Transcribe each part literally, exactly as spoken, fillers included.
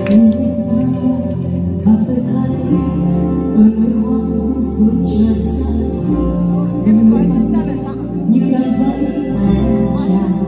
nhìn lên cao và tôi thấy ở nơi hoang vu phương trời xanh những người nắng như đang vẫy tay chào.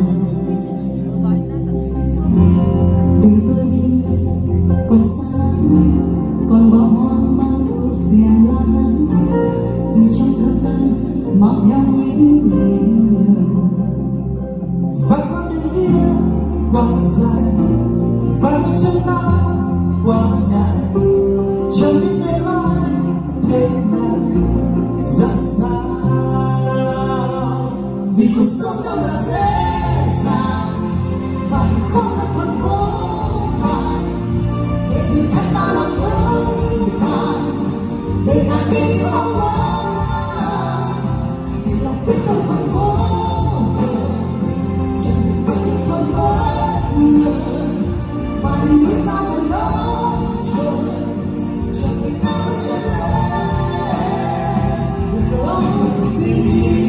Đừng tôi đi còn xa lắm, còn bỏ hoang mang ưu phiền lo lắng từ trong thâm tâm mang theo những niềm nhớ. Và con đường kia quãng dài và những chân ta qua ngày chẳng biết ngày mai thế nào ra sao, vì cuộc sống đâu là dễ dàng và không là phần vô vàn để thử thách ta lòng vững vàng để ngàn đi theo hồng hoa, vì lòng quyết tâm còn vô bờ chẳng biết tôi đi còn bất ngờ và đừng nuối cao vào đó chờ chờ người ta vẫn trở lên đừng không quên đi.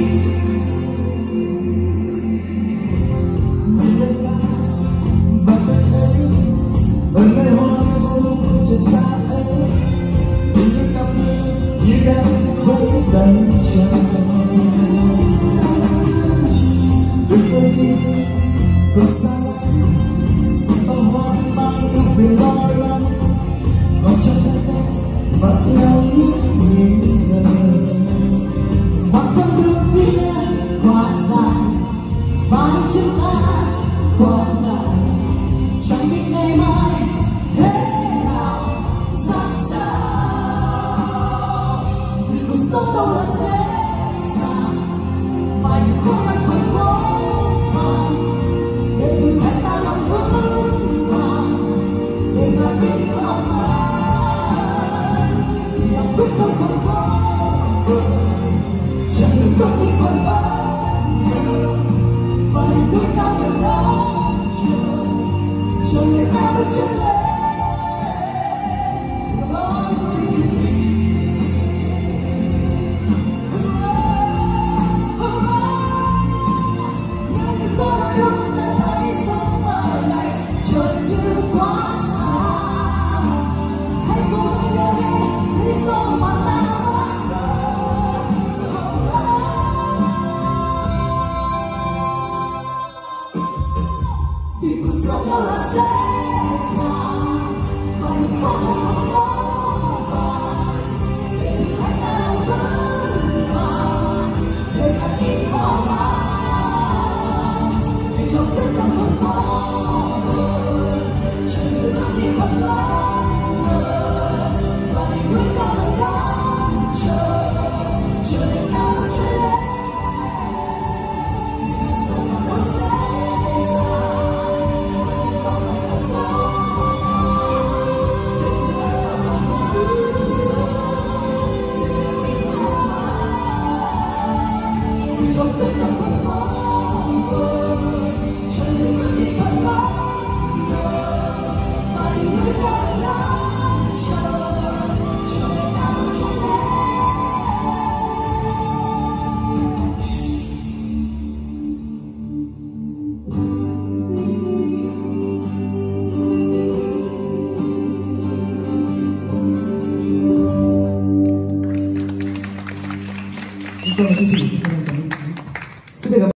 Nhìn lên cao và tôi thấy ở nơi hoang vu phương trời xa ấy những cái cặp như đang vẫy tay chào. Đừng tôi đi còn xa lắm, bao hoang mang ưu phiền lo lắng còn trong thân tâm và theo những niềm ngờ. Và con đường kia quá dài và chúng ta qua ngày chẳng biết ngày mai thế nào ra sao, vì cuộc sống đâu là dễ dàng và những khó khăn còn vô vàn để thử thách ta lòng vững vàng để ngàn đi theo hồng hoa, vì lòng quyết tâm còn vô bờ chẳng đừng có đi còn bất ngờ và đừng nuối cao vào đó chờ chờ người ta mới trở lên. Vì cuộc sống đâu là dễ dàng và những khó khăn còn vô vàn để thử thách ta lòng vững vàng để ngàn đi theo hồng hoa, vì lòng quyết tâm còn vô bờ chẳng người bước đi còn bất ngờ và đỉnh núi cao vẫn đang chờ chờ để ta bước trở lên. Vì cuộc sống đâu là dễ dàng không biết đâu còn khó bờ chẳng đừng bước đi còn bất ngờ và đừng nuối cao vào đó chờ chờ người ta vẫn trở Chúng tôi là quý vị xin cảm ơn. Xin cảm ơn.